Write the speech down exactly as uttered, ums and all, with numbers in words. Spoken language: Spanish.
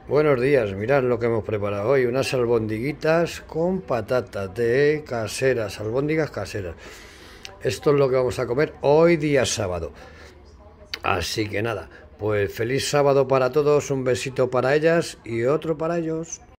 Buenos días, mirad lo que hemos preparado hoy, unas albondiguitas con patatas de caseras, albóndigas caseras. Esto es lo que vamos a comer hoy día sábado. Así que nada, pues feliz sábado para todos, un besito para ellas y otro para ellos.